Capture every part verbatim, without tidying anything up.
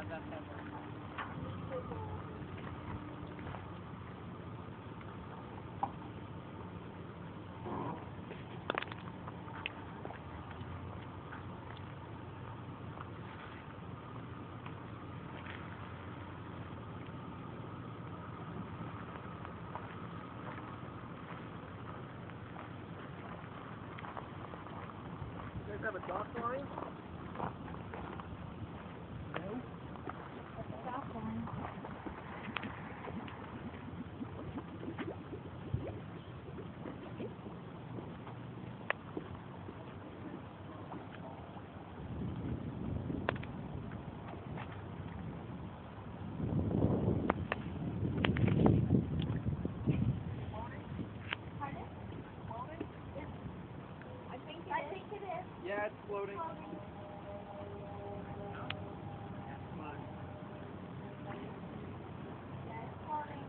that's that works. You guys have a dock line? No? That's a dock line. I think it is. Yeah, it's floating. Floating. Yeah, it's floating.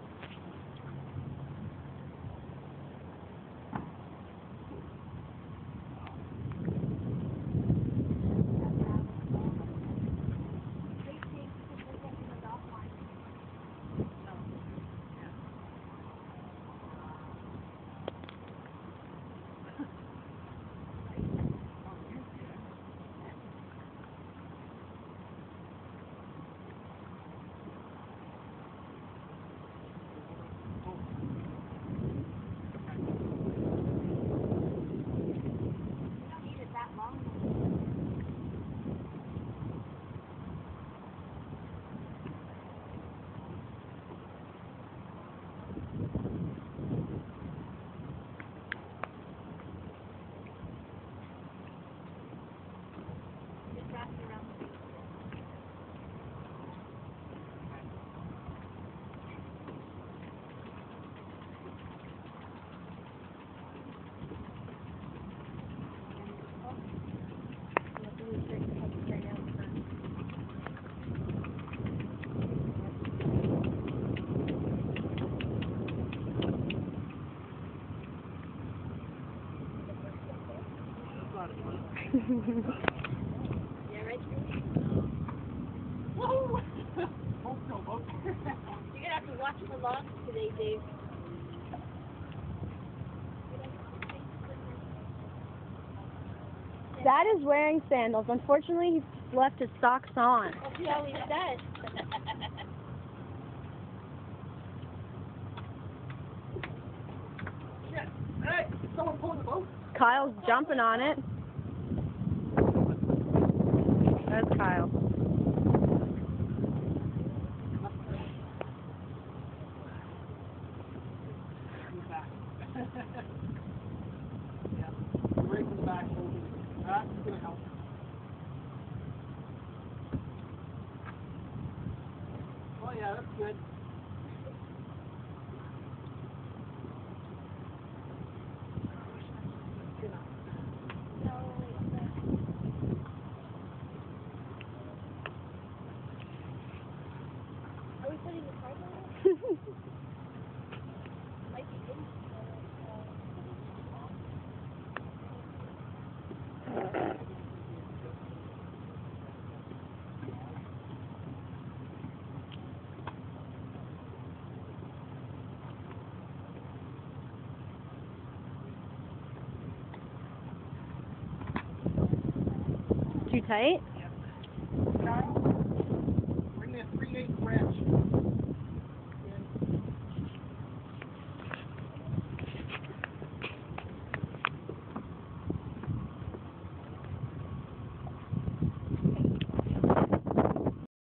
Yeah, right. Whoa! You're gonna have to watch the logs today, Dave. Dad is wearing sandals. Unfortunately, he left his socks on. That's all he said. Shit! Hey! Someone pull the boat! Kyle's jumping on it. That's Kyle. Yeah, right from the back holding. That's gonna help. Oh yeah, that's good. Are we putting the card on it? Might be good. Too tight?